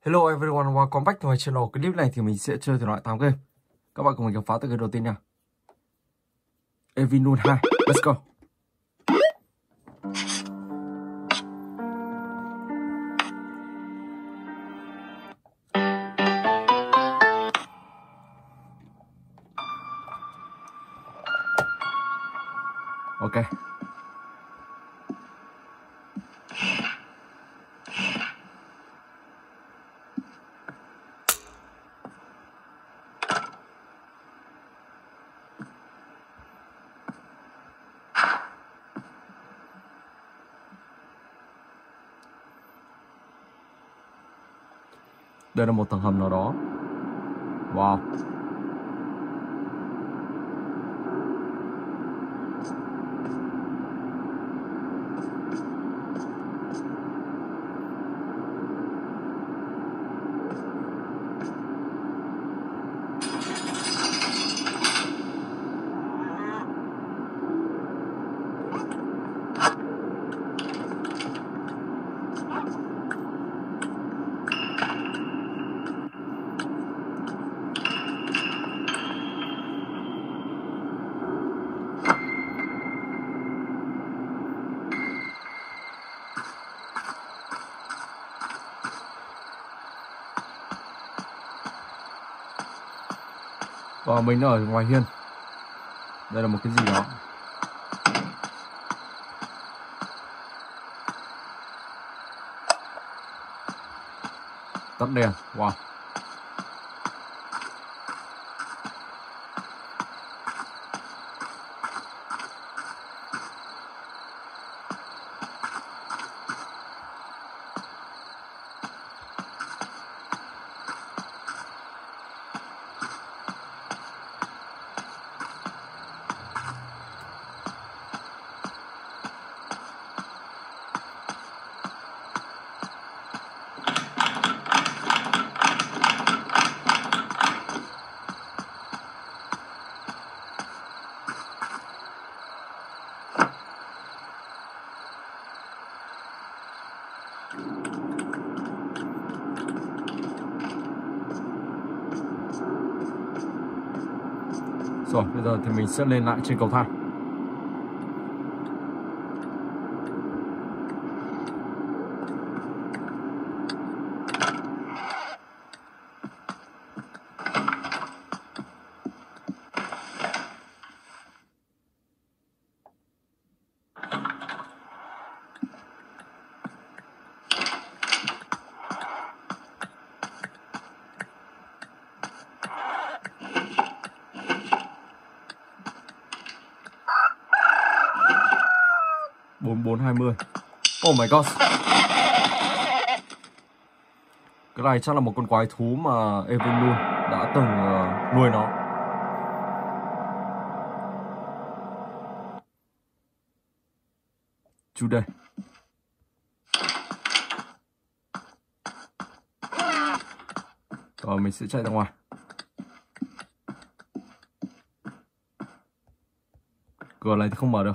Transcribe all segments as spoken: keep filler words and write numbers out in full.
Hello everyone, welcome back to my channel. Clip này thì mình sẽ chơi thể loại tám game. Các bạn cùng mình khám phá từ game đầu tiên nha. Evinun hai, let's go. Ok. Đây là một tầng hầm nào đó. Wow. Và mình ở ngoài hiên. Đây là một cái gì đó. Tắt đèn. Wow. Rồi, bây giờ thì mình sẽ lên lại trên cầu thang. bốn bốn hai mươi. Oh my god. Cái này chắc là một con quái thú mà Evinun đã từng uh, nuôi nó. Chủ đề. Rồi mình sẽ chạy ra ngoài. Cửa này thì không mở được.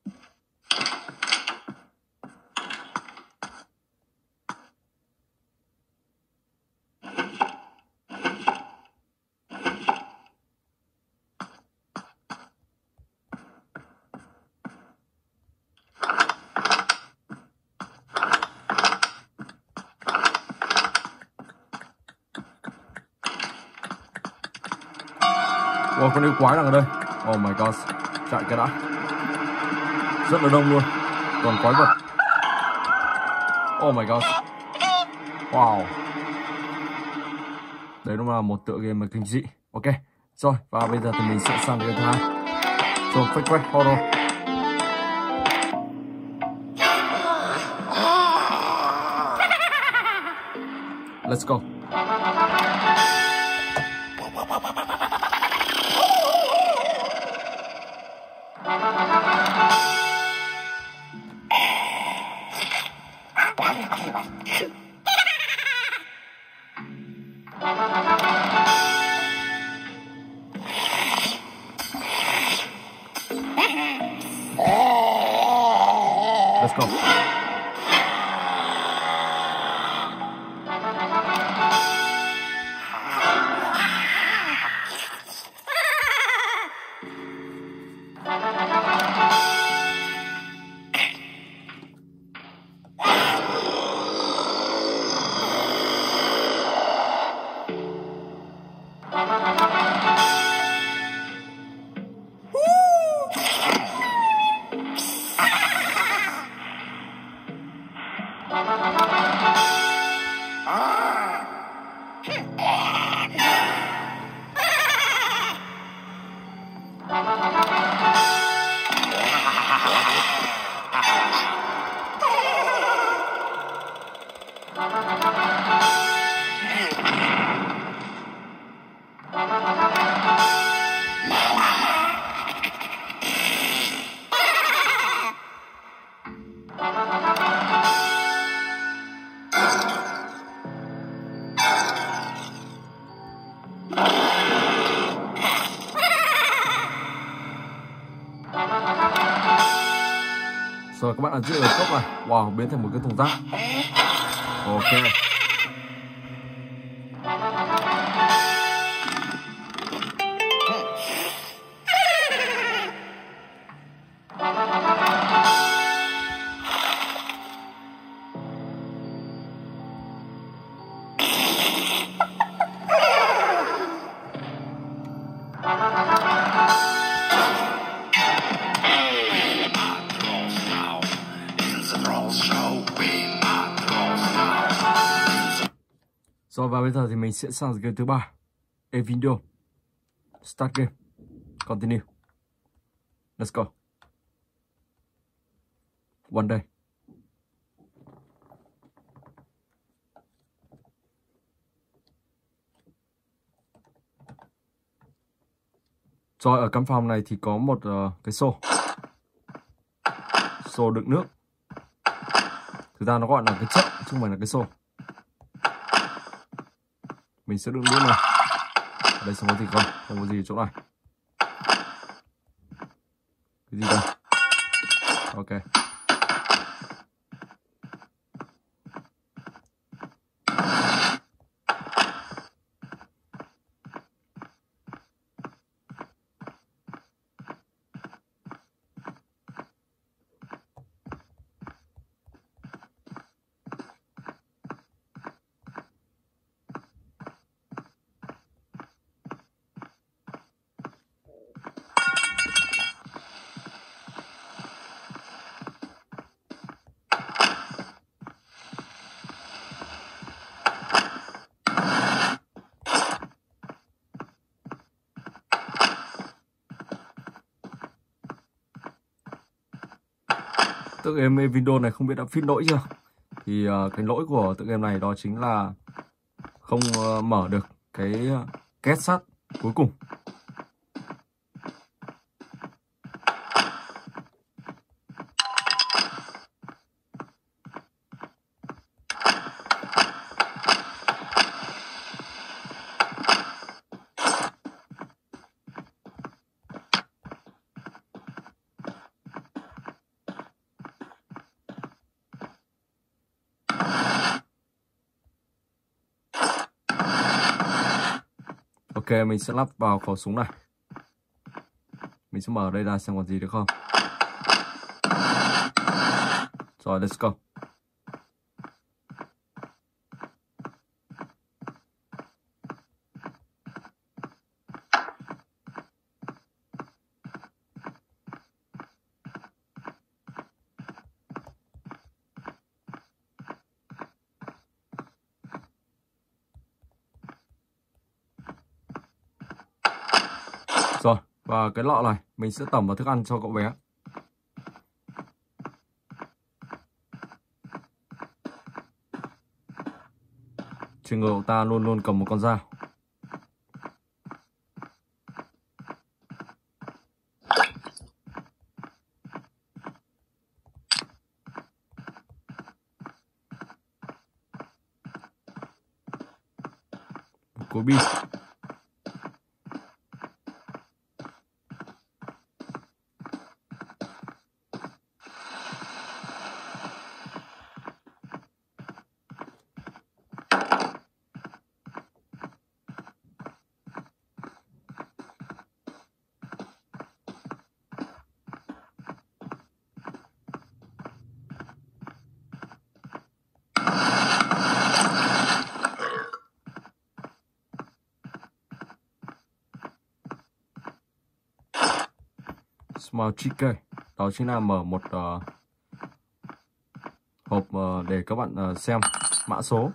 Wow, con yêu quái đang ở đây. Oh my god. Chạy cái đã. Rất là đông luôn. Còn quái vật. Oh my god. Wow. Đấy nó là một tựa game kinh dị. Ok. Rồi, và bây giờ thì mình sẽ sang game thứ hai. Rồi, Fake Quest Horror. Let's go. Let's go. Rồi các bạn ở giữa cốc này. Wow, biến thành một cái thùng rác. Ok. Rồi và bây giờ thì mình sẽ sang game thứ ba. A video. Start game. Continue. Let's go. One day. Rồi ở căn phòng này thì có một uh, cái xô. Xô đựng nước. Thực ra nó gọi là cái chất chứ không phải là cái xô. Mình sẽ đựng nước này. Ở đây không có gì không? Không có gì ở chỗ này. Cái gì đây? Ok. Tựa game video này không biết đã fix lỗi chưa. Thì uh, cái lỗi của tựa game này đó chính là không uh, mở được cái uh, két sắt cuối cùng. Ok, mình sẽ lắp vào khẩu súng này. Mình sẽ mở đây ra xem còn gì được không. Rồi, let's go. Rồi, và cái lọ này mình sẽ tẩm vào thức ăn cho cậu bé. Trên người cậu ta luôn luôn cầm một con dao. Một cối bi. Small Chicken. Đó chính là mở một uh, hộp uh, để các bạn uh, xem mã số.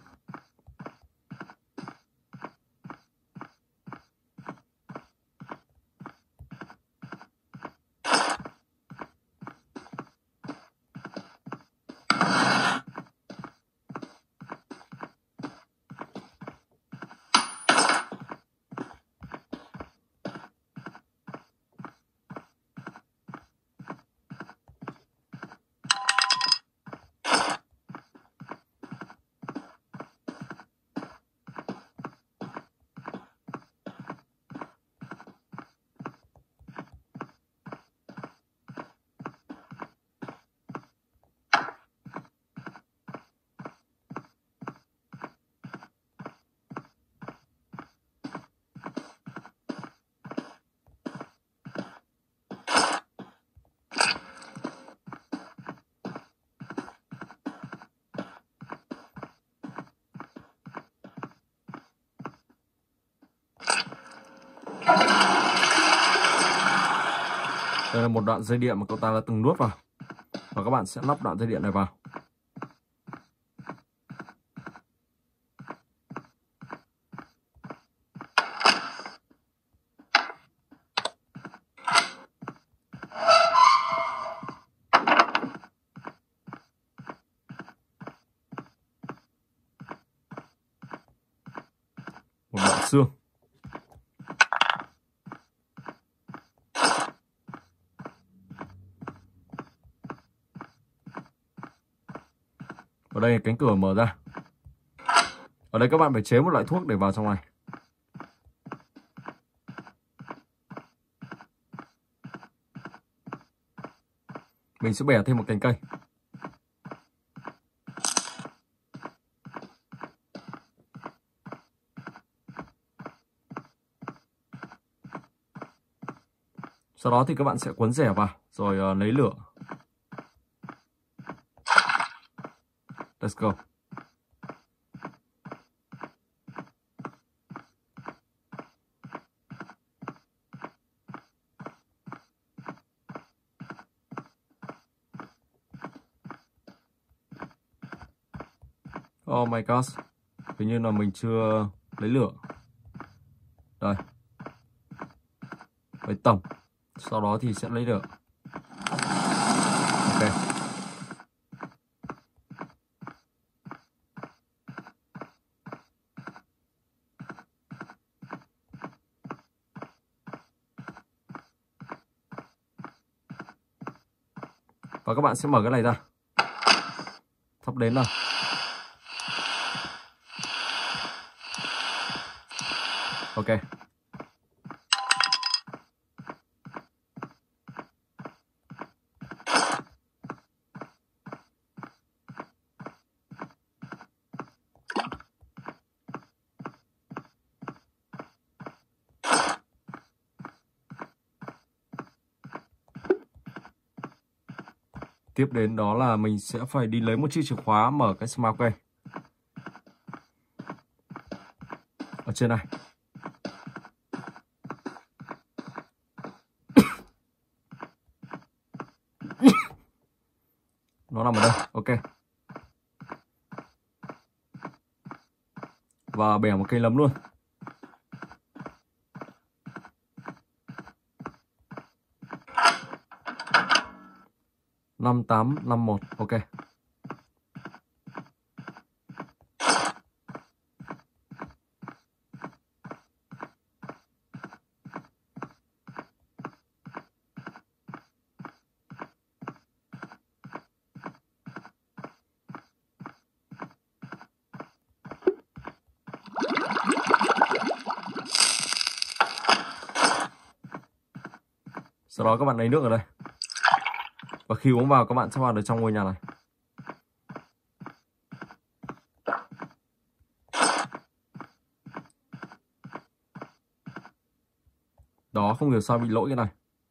Đây là một đoạn dây điện mà cậu ta đã từng nuốt vào. Và các bạn sẽ lắp đoạn dây điện này vào. Một đoạn xương. Ở đây cánh cửa mở ra. Ở đây các bạn phải chế một loại thuốc để vào trong này. Mình sẽ bẻ thêm một cành cây. Sau đó thì các bạn sẽ cuốn rẻ vào rồi uh, lấy lửa. Let's go. Oh my god. Hình như là mình chưa lấy lửa. Đây. Với tổng. Sau đó thì sẽ lấy lửa. Ok. Và các bạn sẽ mở cái này ra. Sắp đến rồi. Ok. Tiếp đến đó là mình sẽ phải đi lấy một chiếc chìa khóa mở cái smart key. Ở trên này. Nó nằm ở đây, ok. Và bẻ một cây lấm luôn. năm tám năm một, ok. Sau đó các bạn lấy nước ở đây. Và khi uống vào các bạn sẽ vào được trong ngôi nhà này. Đó, không hiểu sao bị lỗi cái này.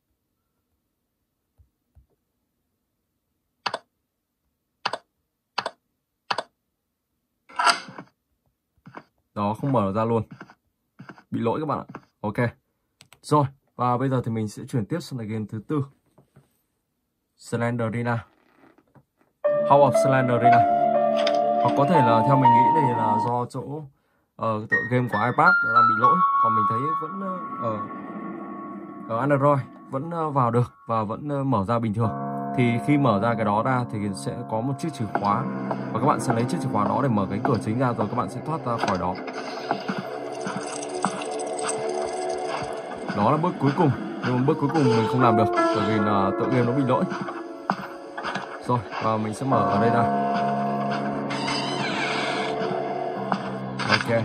Đó, không mở ra luôn. Bị lỗi các bạn ạ. Ok. Rồi, và bây giờ thì mình sẽ chuyển tiếp sang game thứ tư. Slenderina. House of Slenderina. Hoặc có thể là theo mình nghĩ đây là do chỗ uh, tựa game của iPad đang bị lỗi. Còn mình thấy vẫn ở uh, ở Android vẫn uh, vào được và vẫn uh, mở ra bình thường. Thì khi mở ra cái đó ra thì sẽ có một chiếc chìa khóa. Và các bạn sẽ lấy chiếc chìa khóa đó để mở cái cửa chính ra, rồi các bạn sẽ thoát ra khỏi đó. Đó là bước cuối cùng. Nhưng mà bước cuối cùng mình không làm được bởi vì là tựa game nó bị lỗi. Rồi, và mình sẽ mở ở đây ra. Ok.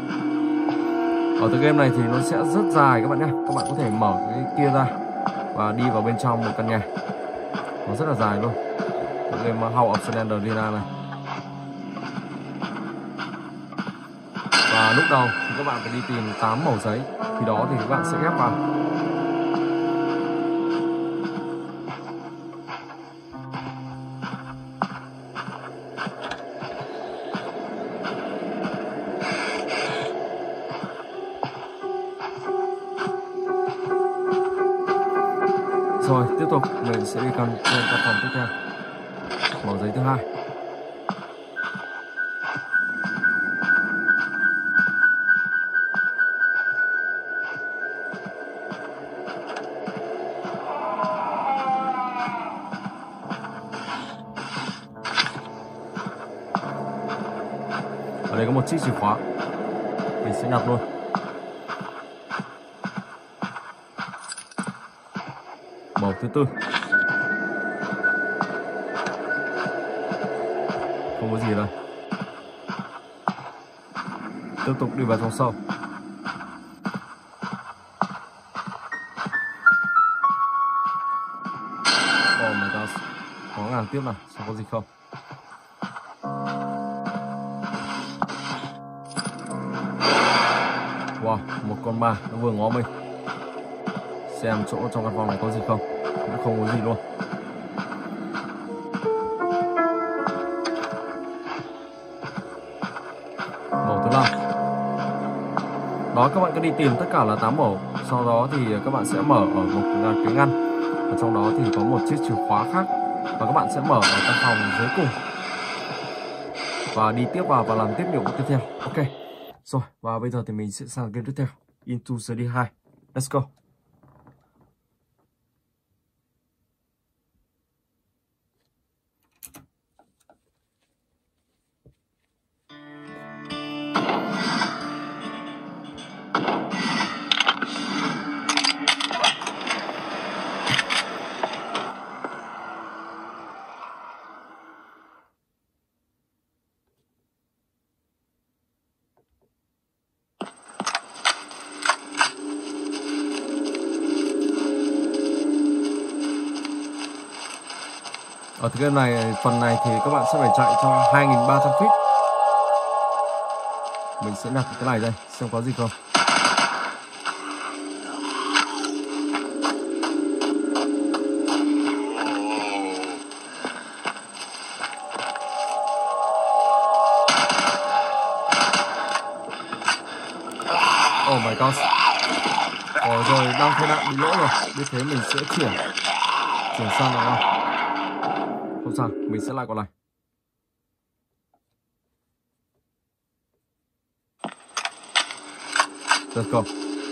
Ở tựa game này thì nó sẽ rất dài các bạn nhé. Các bạn có thể mở cái kia ra và đi vào bên trong một căn nhà. Nó rất là dài luôn. Tựa game House of Slenderina này. Và lúc đầu thì các bạn phải đi tìm tám mẩu giấy. Khi đó thì các bạn sẽ ghép vào. Rồi tiếp tục mình sẽ đi căn lên căn phòng tiếp theo, mở giấy thứ hai. Ở đây có một chiếc chìa khóa, mình sẽ nhặt luôn. Màu thứ tư, không có gì đây. Tiếp tục đi vào trong sâu. Oh my god, có ngàn tiếp nào, xem có gì không. Wow, một con ma nó vừa ngó mình. Xem chỗ trong căn phòng này có gì không. Cũng không có gì luôn. Màu thứ năm. Đó, các bạn cứ đi tìm tất cả là tám màu. Sau đó thì các bạn sẽ mở ở một cái ngăn, và trong đó thì có một chiếc chìa khóa khác, và các bạn sẽ mở ở căn phòng dưới cùng và đi tiếp vào và làm tiếp nhiệm vụ tiếp theo. Ok. Rồi, và bây giờ thì mình sẽ sang game tiếp theo, Into the đê hai. Let's go. Ở cái game này, phần này thì các bạn sẽ phải chạy cho hai nghìn ba trăm feet. Mình sẽ đặt cái này đây, xem có gì không. Oh my god. Ồ rồi, đang thấy đạn bị lỗi rồi. Như thế mình sẽ chuyển Chuyển sang nào không? Không sao, mình sẽ lại còn này. Let's go.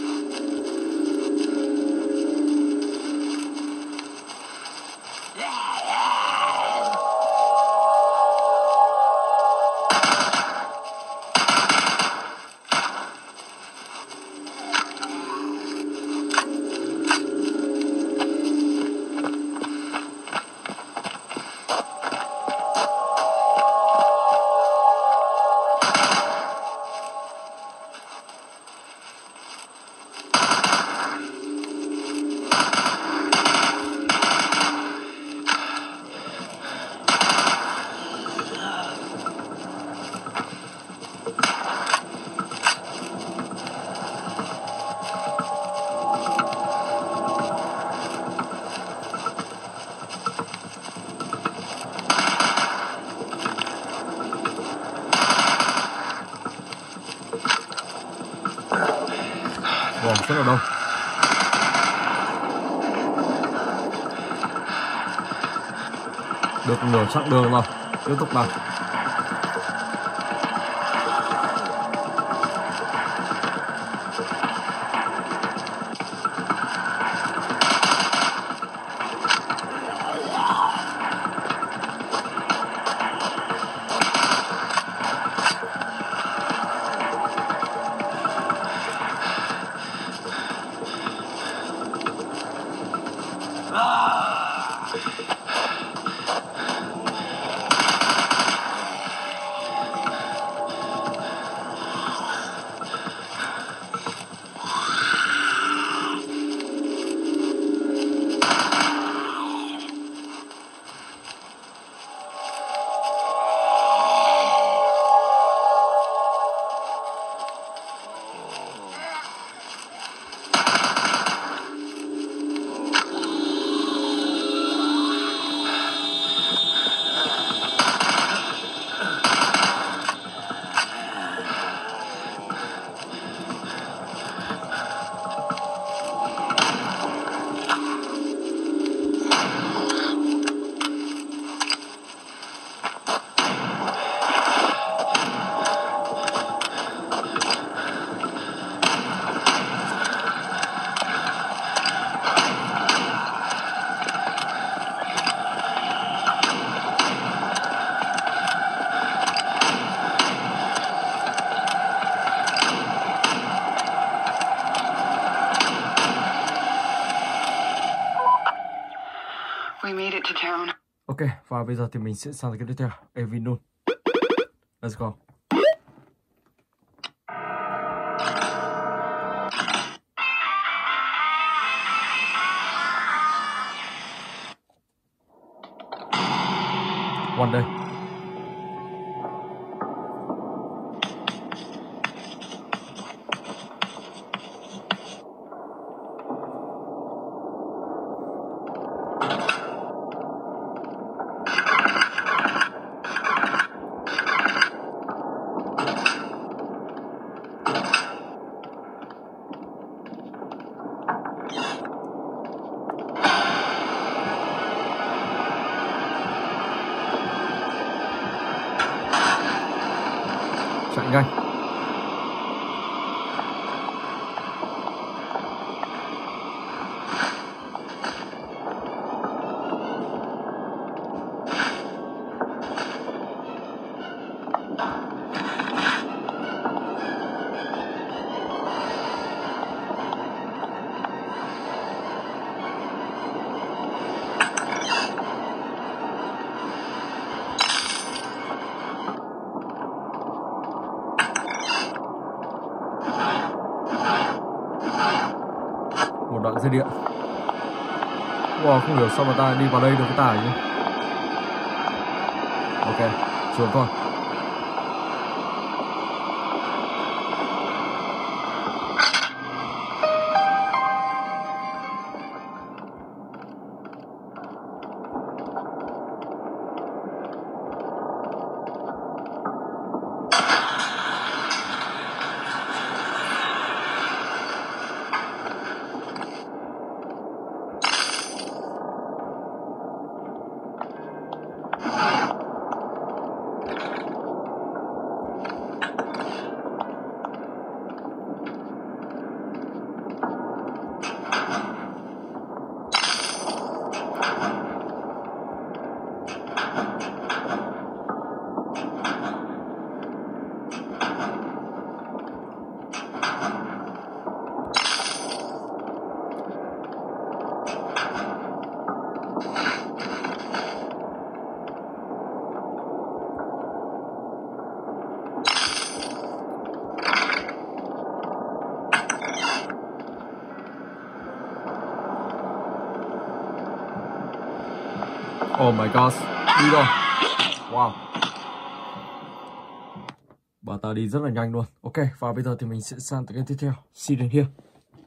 Wow, rất là đông. Được nửa chặng đường rồi, tiếp tục nào. Ok, và bây giờ thì mình sẽ sang cái tiếp theo, Evinun. Let's go. One day. Chạy nhanh. Một đoạn dây điện. Wow, không hiểu sao mà ta đi vào đây được cái tải nhỉ. Ok, xuống thôi. Oh my god, đi rồi. Wow. Bà ta đi rất là nhanh luôn. Ok, và bây giờ thì mình sẽ sang tới cái tiếp theo. See you here.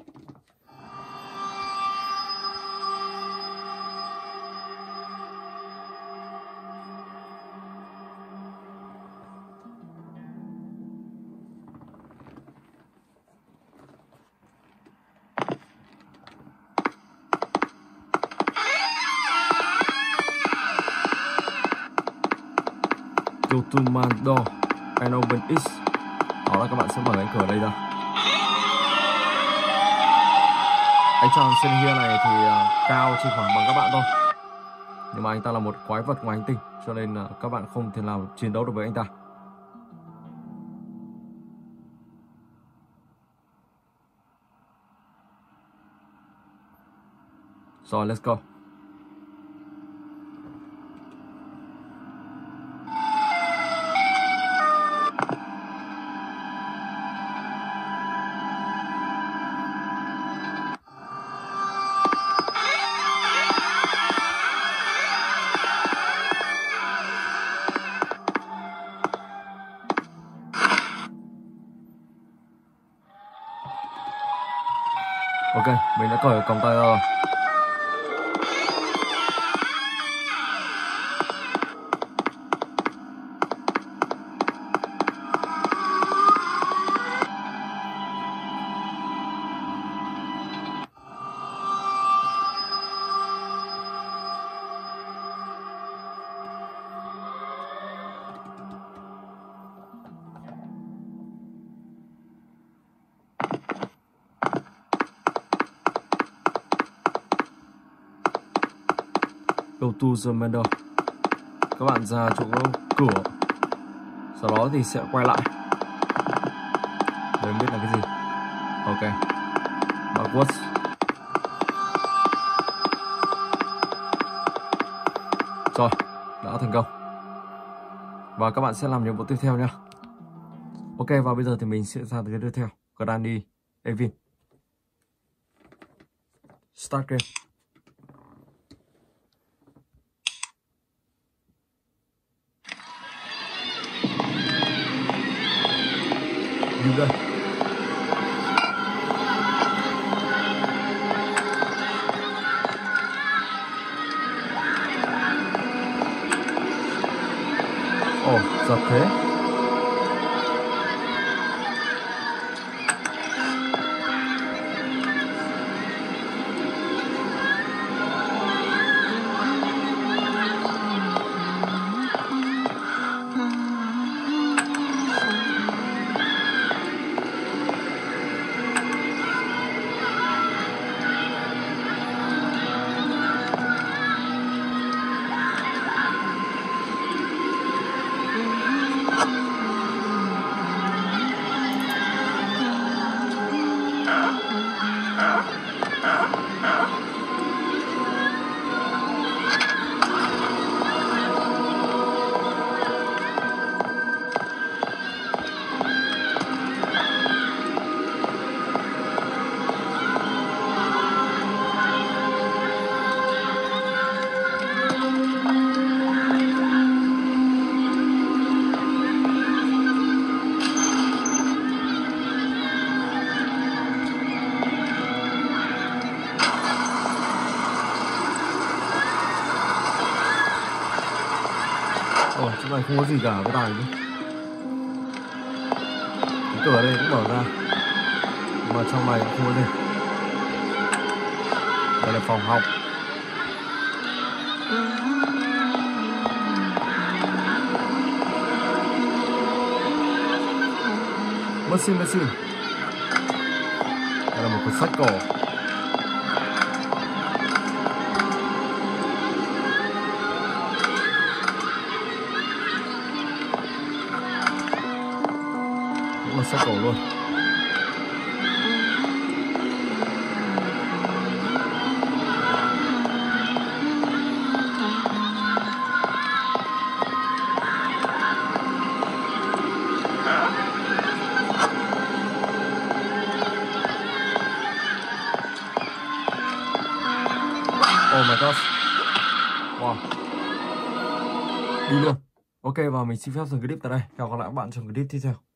Go to my door and open it. Đó là các bạn sẽ mở cánh cửa đây ra. Anh chàng sinh here này thì uh, cao chỉ khoảng bằng các bạn thôi. Nhưng mà anh ta là một quái vật ngoài hành tinh, cho nên uh, các bạn không thể nào chiến đấu được với anh ta. Rồi, let's go. Ok, mình đã cởi còng tay ra rồi. Go to the window. Các bạn ra chỗ cửa, sau đó thì sẽ quay lại. Để biết là cái gì. Ok. Backwards. Rồi, đã thành công. Và các bạn sẽ làm nhiệm vụ tiếp theo nhá. Ok, và bây giờ thì mình sẽ sang tới tiếp theo. Granny Evin. Start game. Như đây. Ồ, giật thế. Ồ, chỗ này không có gì cả cái tài nữa. Cái cửa đây cũng mở ra, nhưng mà trong này cũng không có gì. Đây là phòng học. Machine machine. Đây là một cuốn sách cổ. Cũng là sách cổ luôn. Oh my god. Wow. Đi luôn. Ok, và mình xin phép dừng clip tại đây. Hẹn gặp lại các bạn trong clip tiếp theo.